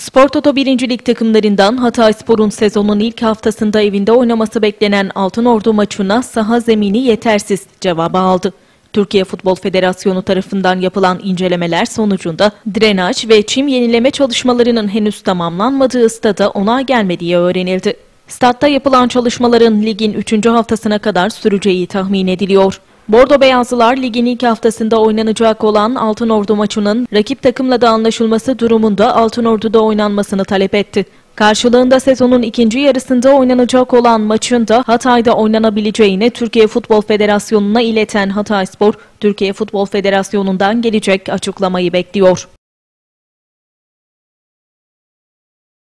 Spor Toto 1. Lig takımlarından Hatayspor'un sezonun ilk haftasında evinde oynaması beklenen Altınordu maçına saha zemini yetersiz cevabı aldı. Türkiye Futbol Federasyonu tarafından yapılan incelemeler sonucunda drenaj ve çim yenileme çalışmalarının henüz tamamlanmadığı stada onay gelmediği öğrenildi. Statta yapılan çalışmaların ligin 3. haftasına kadar süreceği tahmin ediliyor. Bordo Beyazlılar ligin ilk haftasında oynanacak olan Altınordu maçının rakip takımla da anlaşılması durumunda Altınordu'da oynanmasını talep etti. Karşılığında sezonun ikinci yarısında oynanacak olan maçın da Hatay'da oynanabileceğini Türkiye Futbol Federasyonu'na ileten Hatayspor, Türkiye Futbol Federasyonu'ndan gelecek açıklamayı bekliyor.